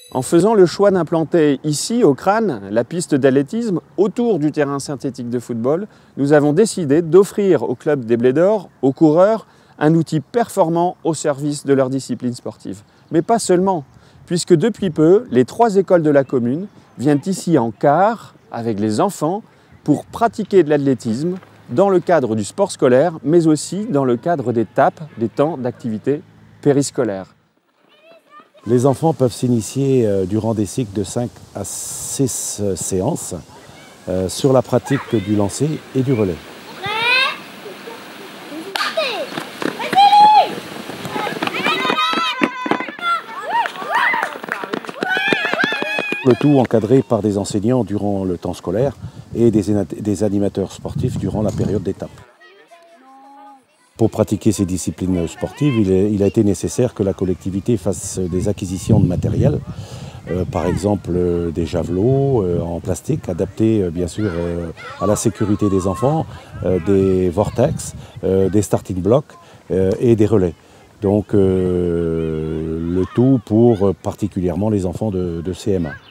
En faisant le choix d'implanter ici, au Crâne, la piste d'athlétisme autour du terrain synthétique de football, nous avons décidé d'offrir au club des Blés d'Or, aux coureurs, un outil performant au service de leur discipline sportive. Mais pas seulement, puisque depuis peu, les 3 écoles de la commune viennent ici en car avec les enfants pour pratiquer de l'athlétisme dans le cadre du sport scolaire, mais aussi dans le cadre des TAP, des temps d'activité périscolaire. Les enfants peuvent s'initier durant des cycles de 5 à 6 séances sur la pratique du lancer et du relais. Le tout encadré par des enseignants durant le temps scolaire et des animateurs sportifs durant la période d'étape. Pour pratiquer ces disciplines sportives, il a été nécessaire que la collectivité fasse des acquisitions de matériel, par exemple des javelots en plastique, adaptés bien sûr à la sécurité des enfants, des vortex, des starting blocks et des relais. Donc le tout pour particulièrement les enfants de CM1.